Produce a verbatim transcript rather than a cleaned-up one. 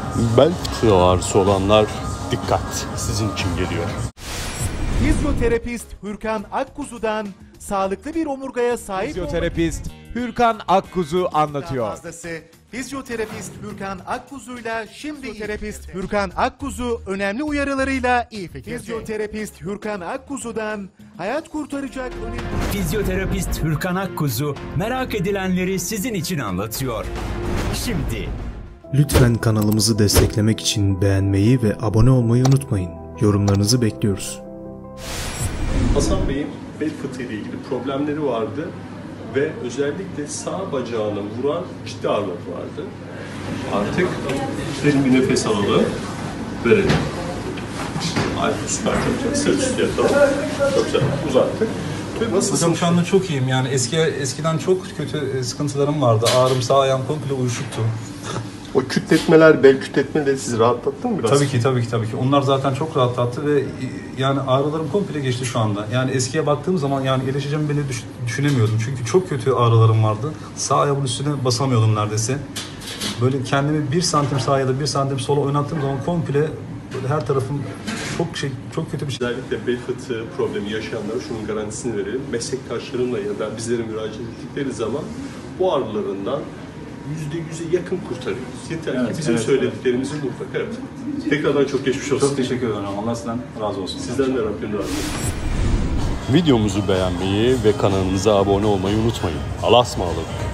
Bel fıtığı ağrısı olanlar dikkat, sizin için geliyor. Fizyoterapist Hürkan Akkuzu'dan sağlıklı bir omurgaya sahip Fizyoterapist Hürkan Akkuzu anlatıyor. fazlası. Fizyoterapist Hürkan Akkuzu'yla şimdi Fizyoterapist Hürkan Akkuzu önemli uyarılarıyla iyi fikirde. Fizyoterapist Hürkan Akkuzu'dan hayat kurtaracak önemli... Fizyoterapist Hürkan Akkuzu merak edilenleri sizin için anlatıyor. Şimdi. Lütfen kanalımızı desteklemek için beğenmeyi ve abone olmayı unutmayın. Yorumlarınızı bekliyoruz. Hasan Bey'in bel fıtığı ile ilgili problemleri vardı ve özellikle sağ bacağını vuran ciddi ağrıları vardı. Artık derin bir nefes alalım, verelim. Ay süper, çok güzel. Sırt üstü yatalım. Çok güzel, uzattık. Hocam şu anda çok iyiyim yani eski eskiden çok kötü sıkıntılarım vardı. Ağrım, sağ ayağım komple uyuşuktu. O kütletmeler, bel kütletmeleri sizi rahatlattı mı biraz? Tabii ki, tabii ki, tabii ki. Onlar zaten çok rahatlattı ve yani ağrılarım komple geçti şu anda. Yani eskiye baktığım zaman yani iyileşeceğimi bile düş düşünemiyordum. Çünkü çok kötü ağrılarım vardı. Sağ ayağımın üstüne basamıyordum neredeyse. Böyle kendimi bir santim sağa ya da bir santim sola oynattığım zaman komple böyle her tarafım çok şey, çok kötü bir şey. Özellikle bel fıtığı problemi yaşayanlara şunun garantisini verelim. Meslektaşlarımla ya da bizlere müracaat ettikleri zaman bu ağrılarından yüzde yüze yakın kurtarıyoruz. Yeter evet, ki bizim evet, söylediklerimizi evet. mutlaka evet. Tekrardan çok geçmiş olsun. Çok teşekkür ederim. Allah sizden razı olsun. Sizden de Rabbim razı olsun. Videomuzu beğenmeyi ve kanalımıza abone olmayı unutmayın. Allah'a ısmarladık.